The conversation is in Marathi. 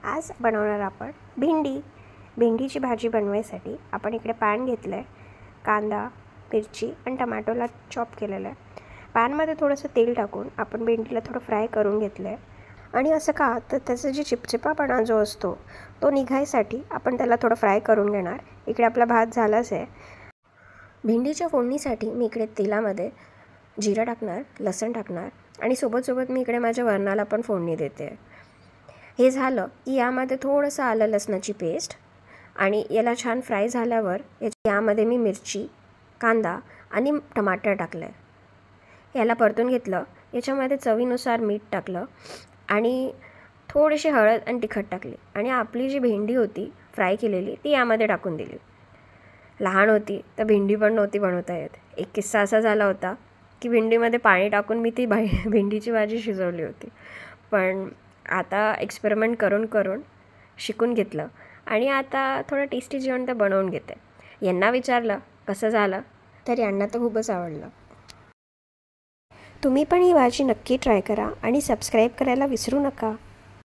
आज बनवणार आपण भेंडीची भाजी बनवायसाठी आपण इकडे पॅन घेतलं आहे. कांदा, मिरची आणि टमॅटोला चॉप केलेलं आहे. पॅनमध्ये थोडंसं तेल टाकून आपण भेंडीला थोडं फ्राय करून घेतलं आहे. आणि असं का तर त्याचा जे चिपचिपापणा जो असतो तो निघायसाठी आपण त्याला थोडं फ्राय करून घेणार. इकडे आपला भात झालाच आहे. भेंडीच्या फोडणीसाठी मी इकडे तेलामध्ये जिरं टाकणार, लसूण टाकणार आणि सोबत मी इकडे माझ्या वरणाला पण फोडणी देते. हे झालं की यामध्ये थोडंसं आलं लसणाची पेस्ट आणि याला छान फ्राय झाल्यावर यामध्ये मी मिरची, कांदा आणि टमाटर टाकलं आहे. याला परतून घेतलं. याच्यामध्ये चवीनुसार मीठ टाकलं आणि थोडीशी हळद आणि तिखट टाकली आणि आपली जी भेंडी होती फ्राय केलेली ती यामध्ये टाकून दिली. लहान होती तर भेंडी पण नव्हती बनवता येत. एक किस्सा असा झाला होता की भेंडीमध्ये पाणी टाकून मी ती भेंडीची भाजी शिजवली होती. पण आता एक्सपेरिमेंट करून शिकून घेतलं आणि आता थोडं टेस्टी जेवण तर बनवून घेते. यांना विचारलं कसं झालं तर यांना तर खूपच आवडलं. तुम्ही पण ही भाजी नक्की ट्राय करा आणि सबस्क्राईब करायला विसरू नका.